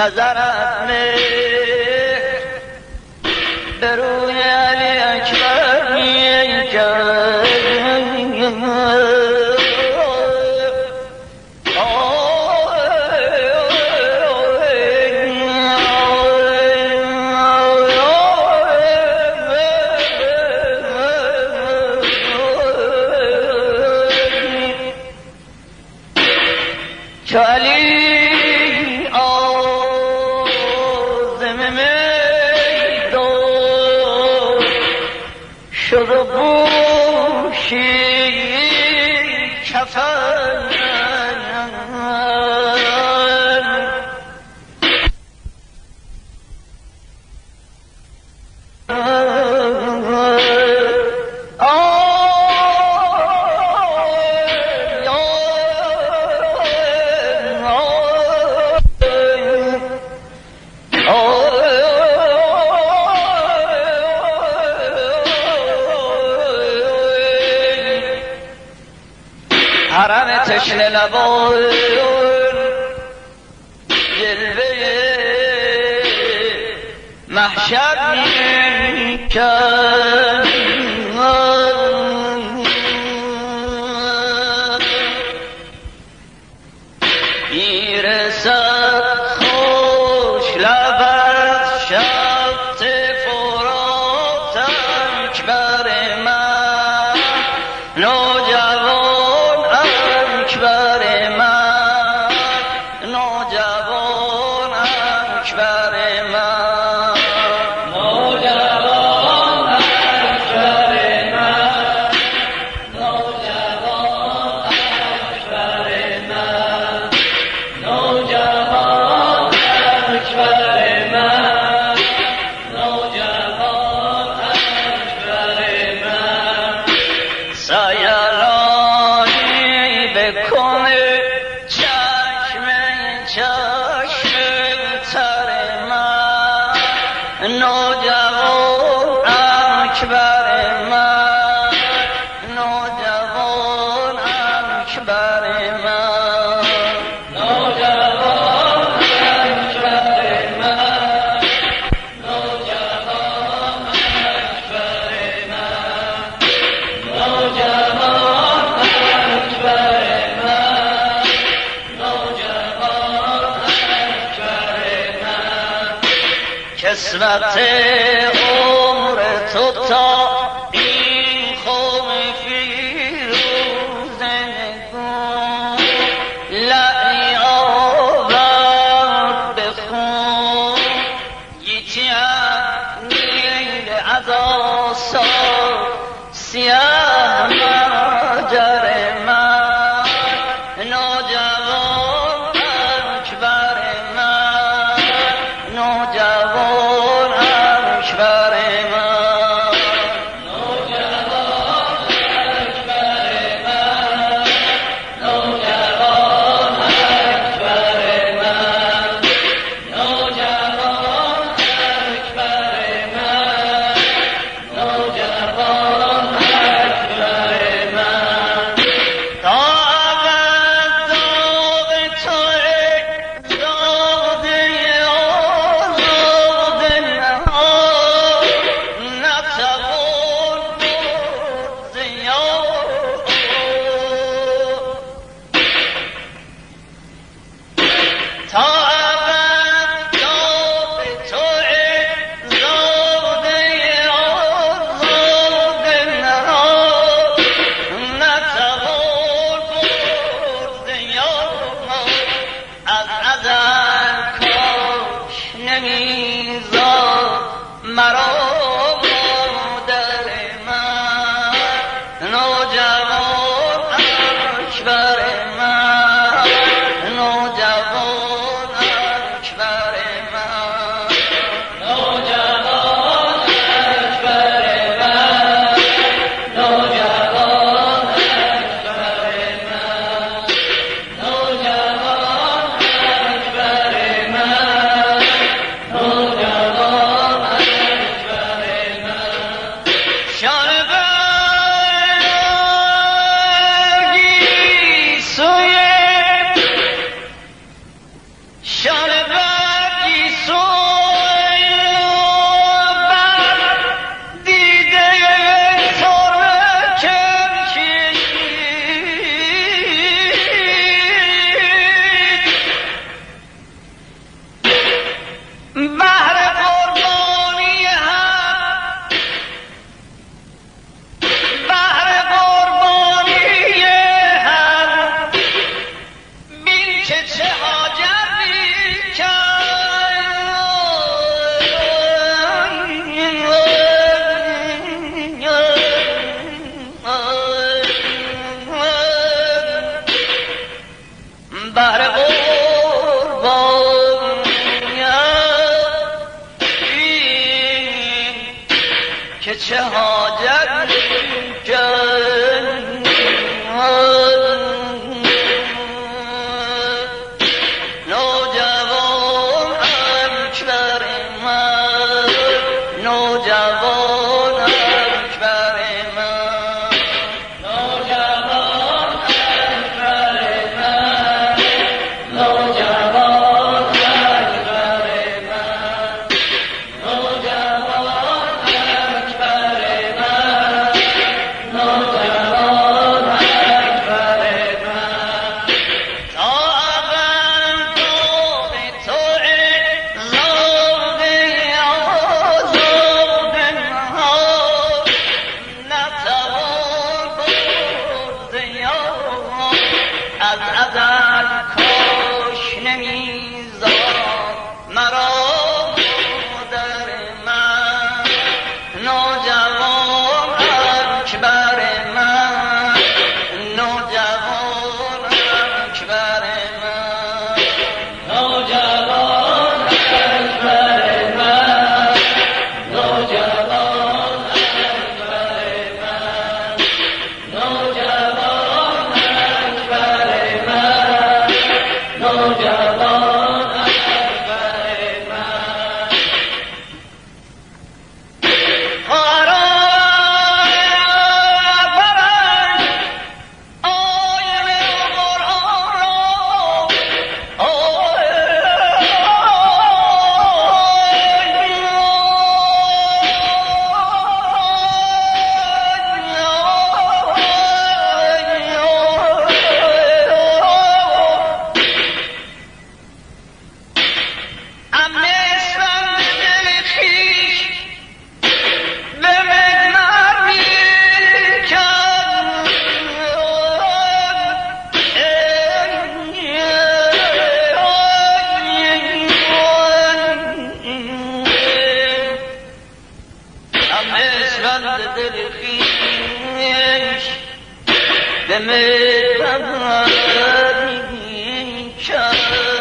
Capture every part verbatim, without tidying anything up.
نظرت مهر به روی علی اکبر می‌کرد. چو علی آزم میدان شد و بوشی کفن حرم تشنه لبان جلوه محشر می‌کرد. میرسد خوش لب از شط فرات اکبر من نوجوان اکبر من نوجوان اکبر من نوجوان اکبر من نوجوان اکبر من نوجوان اکبر من نوجوان اکبر من سیلانی بکنه چشم چشم تر من نوجوان اکبر من نوجوان اکبر من نوجوان اکبر من نوجوان اکبر من نوجوان اکبر من نوجوان اکبر من کسوت عمر تو تا این خم فیروز نگون لعلی آورد بخون یکی نیل از آسان سیاه مجر من نوجوان اکبر من نوجوان اکبر من نوجوان اکبر من نوجوان اکبر من نوجوان اکبر من نوجوان اکبر به مهربانی کرد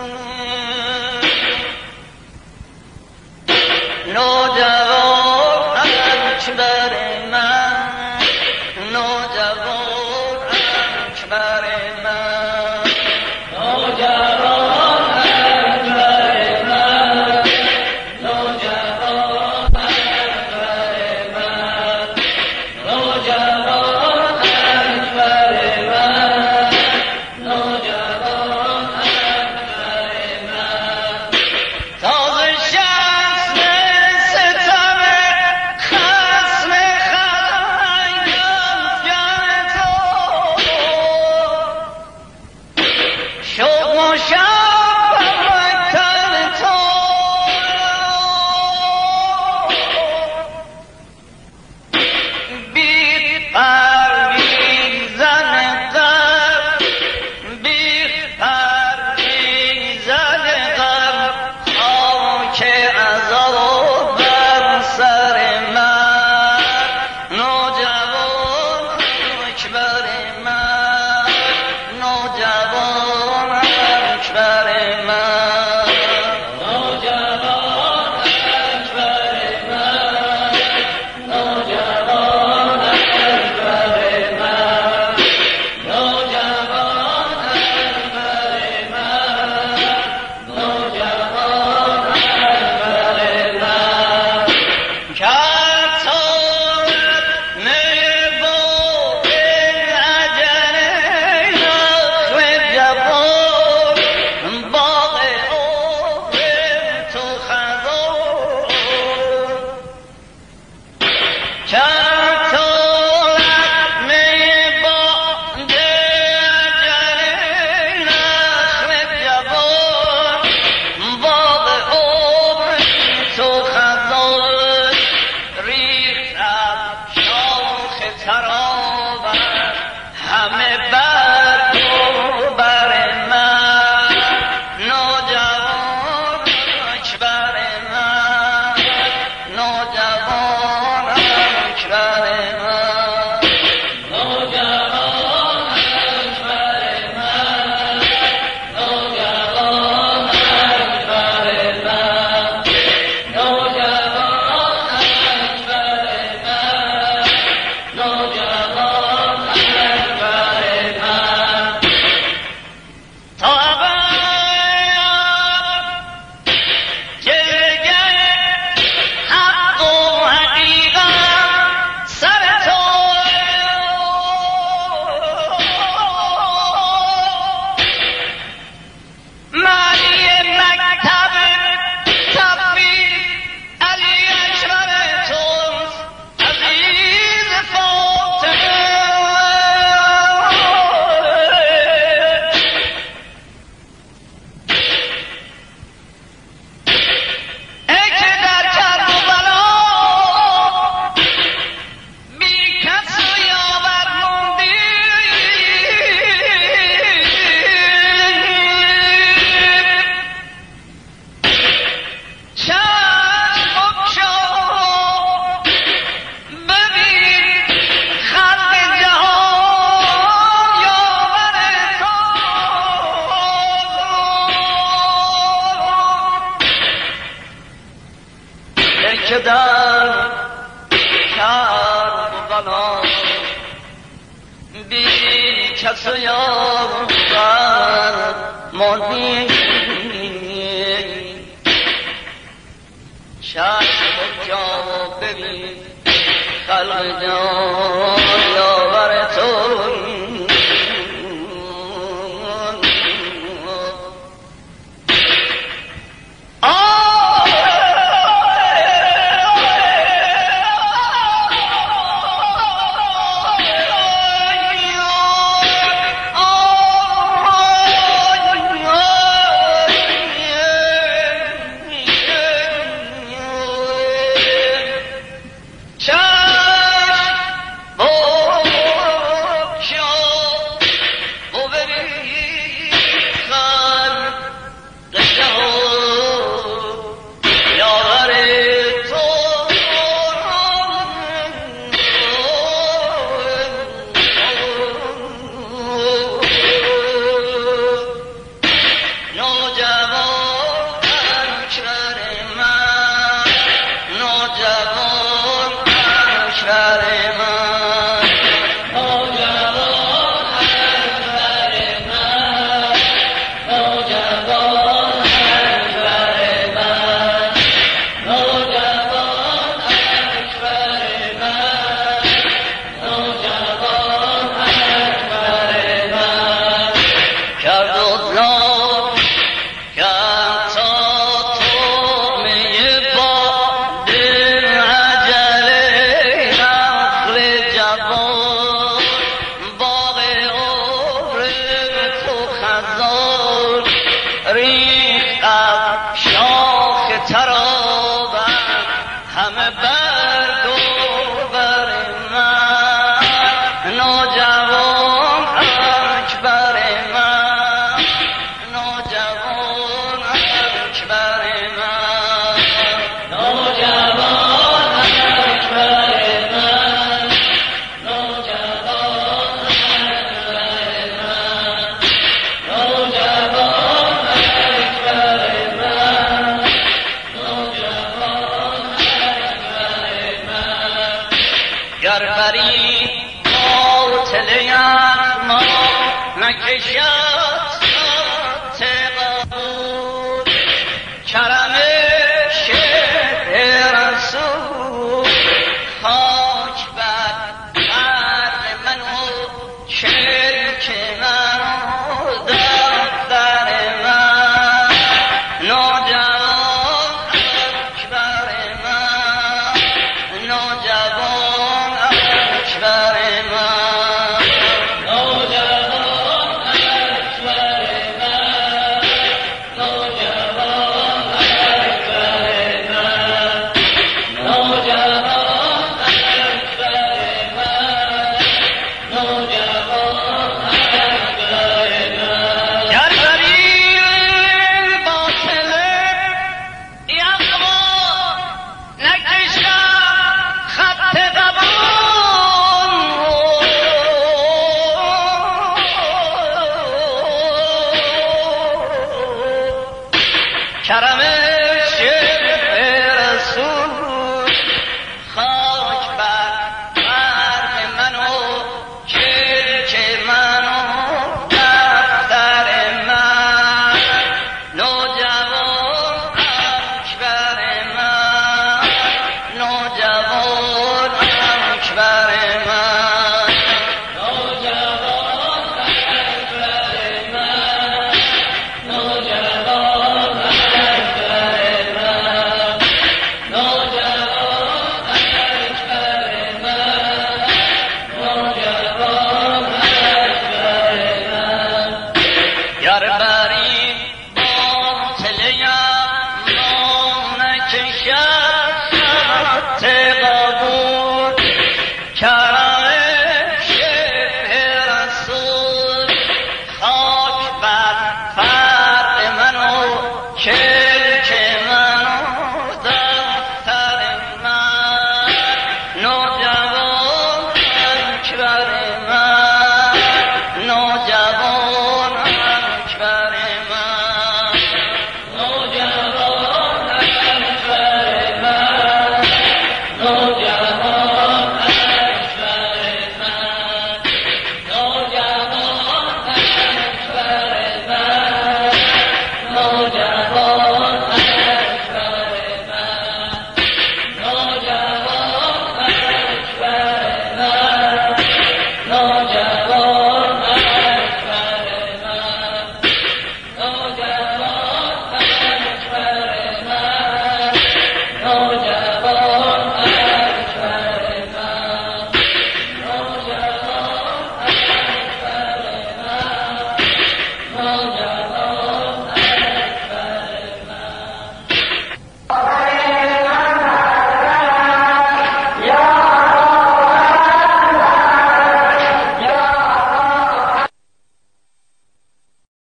نوجوان اکبر من نوجوان اکبر من نوجوان اکبر من نوجوان اکبر من نوجوان اکبر من نوجوان اکبر من تازه شخص ستم خصم خدنگم جان تو شد مشبه‌تر تو بی پرویزن غم بی پرویزن غم خاک عذاب بر سر من نوجوان اکبر من نوجوان اکبر من نوجوان اکبر من نوجوان اکبر من نوجوان اکبر من نوجوان اکبر من کرد تارت نبود اجل نخل جبار باغ عمر تو خزان کرد تارت نبود اجل نخل جبار باغ عمر تو خزان ریختم شاخ ترابت همه بر تو بر من نوجوان اکبر من نوجوان اکبر من نوجوان اکبر من نوجوان اکبر من نوجوان اکبر من نوجوان اکبر من تا ابد جلوه حق و حقیقت سر تو معنی مکتب تبریز علی اکبر توست عزیز فاطمه ای که در کربلا بی کس و یاور موندی چشم بگشا ببین خلق جهان یاور تو ای که در کربلا بی کس و یاور موندی چشم بگشا ببین خلق جهان یاور تو چشم گر بری باطل ما نکشد سات قبول کرم شعر رسول خاک بر قلب من و شرک من و دفتر من نوجوان اکبر من نوجوان اکبر من